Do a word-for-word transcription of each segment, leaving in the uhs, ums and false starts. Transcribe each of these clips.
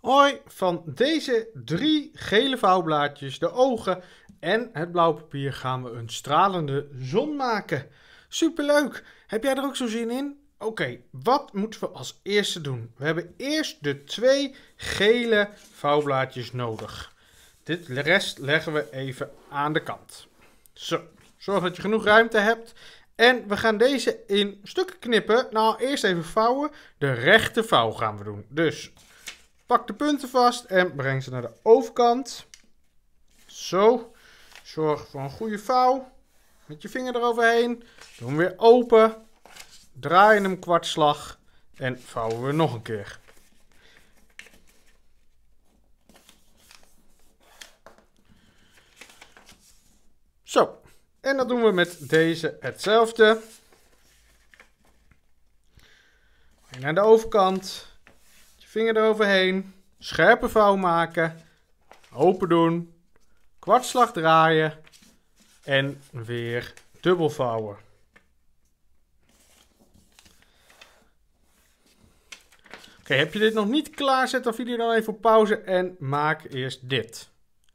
Hoi, van deze drie gele vouwblaadjes, de ogen en het blauw papier gaan we een stralende zon maken. Superleuk! Heb jij er ook zo zin in? Oké, okay, wat moeten we als eerste doen? We hebben eerst de twee gele vouwblaadjes nodig. Dit de rest leggen we even aan de kant. Zo, zorg dat je genoeg ruimte hebt. En we gaan deze in stukken knippen. Nou, eerst even vouwen. De rechte vouw gaan we doen. Dus pak de punten vast en breng ze naar de overkant. Zo. Zorg voor een goede vouw. Met je vinger eroverheen. Doe hem weer open. Draai hem kwartslag. En vouwen we nog een keer. Zo. En dat doen we met deze hetzelfde. Naar de overkant. Je vinger eroverheen. Scherpe vouw maken. Open doen. Kwartslag draaien. En weer dubbel vouwen. Oké, heb je dit nog niet klaar? Zet de video dan even op pauze en maak eerst dit.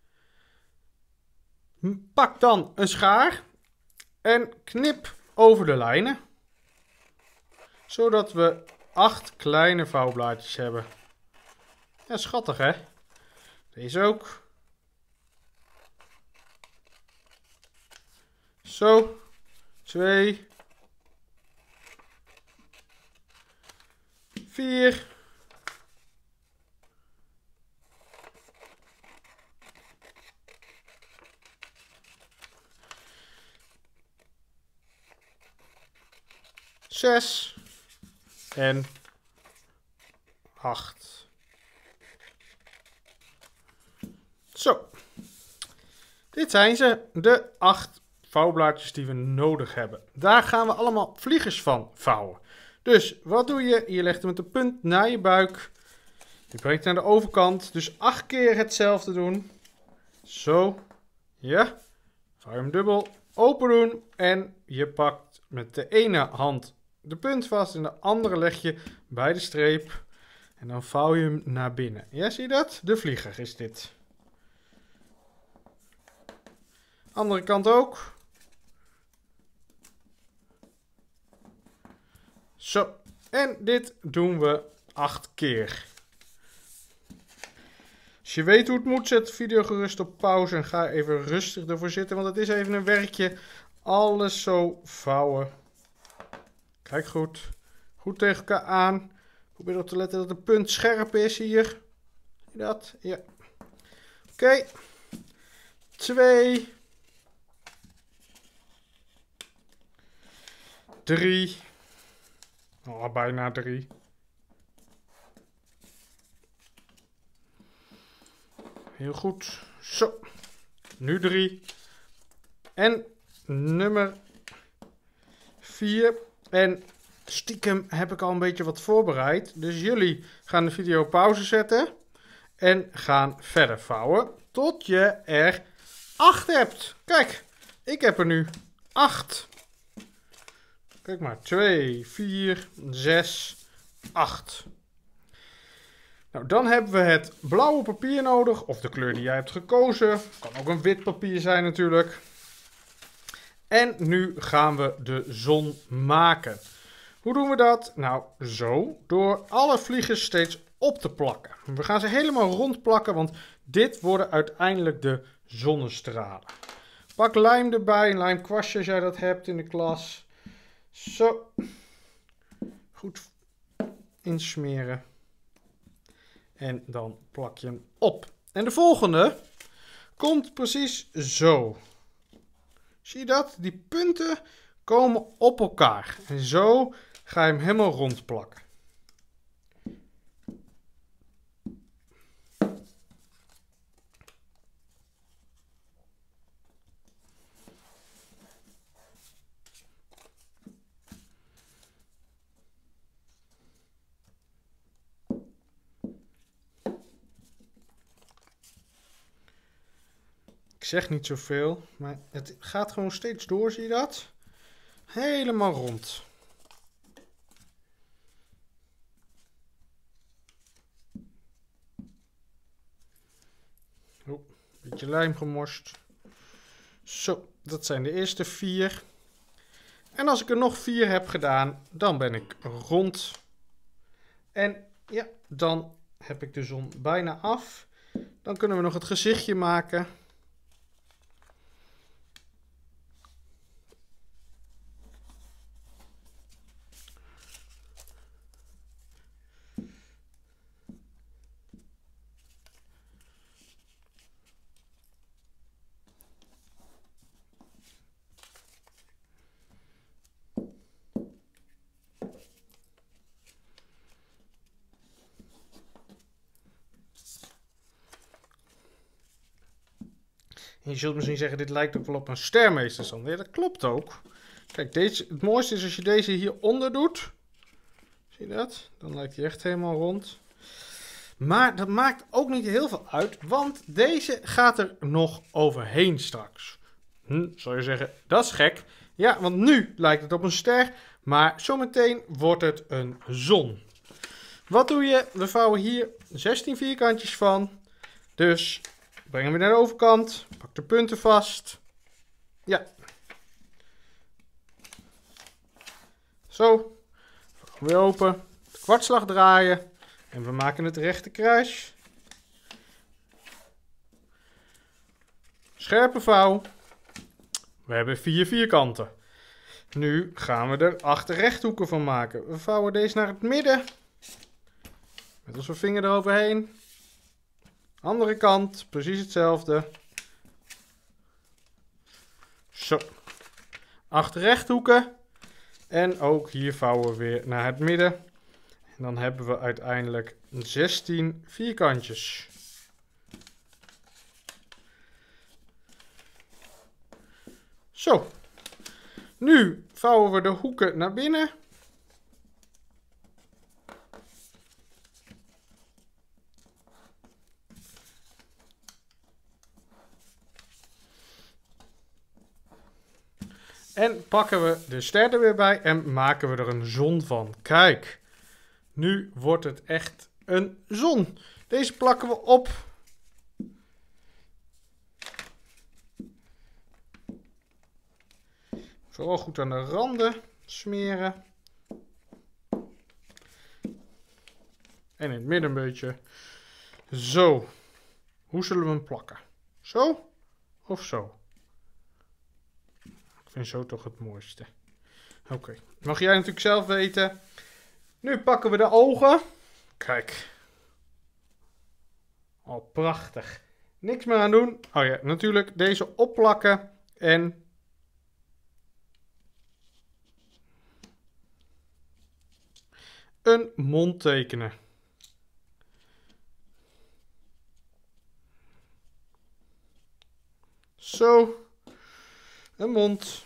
Pak dan een schaar en knip over de lijnen. Zodat we acht kleine vouwblaadjes hebben. Ja, schattig hè? Deze ook. Zo. Twee. Vier. Zes. En acht. Zo. Dit zijn ze, de acht vouwblaadjes die we nodig hebben. Daar gaan we allemaal vliegers van vouwen. Dus wat doe je? Je legt hem met de punt naar je buik. Je brengt naar de overkant. Dus acht keer hetzelfde doen. Zo. Ja. Vouw hem dubbel. Open doen. En je pakt met de ene hand de punt vast en de andere leg je bij de streep. En dan vouw je hem naar binnen. Ja, zie je dat? De vlieger is dit. Andere kant ook. Zo. En dit doen we acht keer. Als je weet hoe het moet, zet de video gerust op pauze en ga even rustig ervoor zitten. Want het is even een werkje. Alles zo vouwen. Kijk goed. Goed tegen elkaar aan. Probeer op te letten dat de punt scherp is hier. Zie je dat? Ja. Oké. Okay. Twee. Drie. Oh, bijna drie. Heel goed. Zo. Nu drie. En nummer vier. En stiekem heb ik al een beetje wat voorbereid. Dus jullie gaan de video pauze zetten. En gaan verder vouwen. Tot je er acht hebt. Kijk, ik heb er nu acht. Kijk maar. twee, vier, zes, acht. Nou, dan hebben we het blauwe papier nodig. Of de kleur die jij hebt gekozen. Kan ook een wit papier zijn natuurlijk. En nu gaan we de zon maken. Hoe doen we dat? Nou, zo. Door alle vliegers steeds op te plakken. We gaan ze helemaal rond plakken, want dit worden uiteindelijk de zonnestralen. Pak lijm erbij, een lijmkwastje als jij dat hebt in de klas. Zo. Goed insmeren. En dan plak je hem op. En de volgende komt precies zo. Zie je dat? Die punten komen op elkaar. En zo ga je hem helemaal rond plakken. Ik zeg niet zoveel, maar het gaat gewoon steeds door, zie je dat? Helemaal rond. Beetje lijm gemorst. Zo, dat zijn de eerste vier. En als ik er nog vier heb gedaan, dan ben ik rond. En ja, dan heb ik de zon bijna af. Dan kunnen we nog het gezichtje maken. En je zult misschien zeggen, dit lijkt ook wel op een stermeesterzand. Ja, dat klopt ook. Kijk, deze, het mooiste is als je deze hieronder doet. Zie je dat? Dan lijkt hij echt helemaal rond. Maar dat maakt ook niet heel veel uit, want deze gaat er nog overheen straks. Hm, zou je zeggen, dat is gek. Ja, want nu lijkt het op een ster, maar zometeen wordt het een zon. Wat doe je? We vouwen hier zestien vierkantjes van. Dus breng hem weer naar de overkant. Pak de punten vast. Ja. Zo. Weer open. De kwartslag draaien. En we maken het rechte kruis. Scherpe vouw. We hebben vier vierkanten. Nu gaan we er acht rechthoeken van maken. We vouwen deze naar het midden. Met onze vinger eroverheen. Andere kant, precies hetzelfde. Zo. Acht rechthoeken. En ook hier vouwen we weer naar het midden. En dan hebben we uiteindelijk zestien vierkantjes. Zo. Nu vouwen we de hoeken naar binnen. En pakken we de ster er weer bij en maken we er een zon van. Kijk, nu wordt het echt een zon. Deze plakken we op. Vooral goed aan de randen smeren. En in het midden een beetje. Zo. Hoe zullen we hem plakken? Zo of zo? Ik vind zo toch het mooiste. Oké, okay. Mag jij natuurlijk zelf weten. Nu pakken we de ogen. Kijk. Oh, prachtig. Niks meer aan doen. Oh ja, natuurlijk deze opplakken. En een mond tekenen. Zo. Een mond.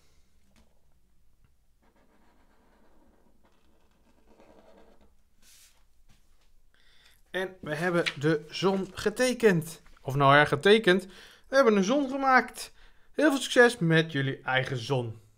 En we hebben de zon getekend. Of nou ja, getekend. We hebben een zon gemaakt. Heel veel succes met jullie eigen zon.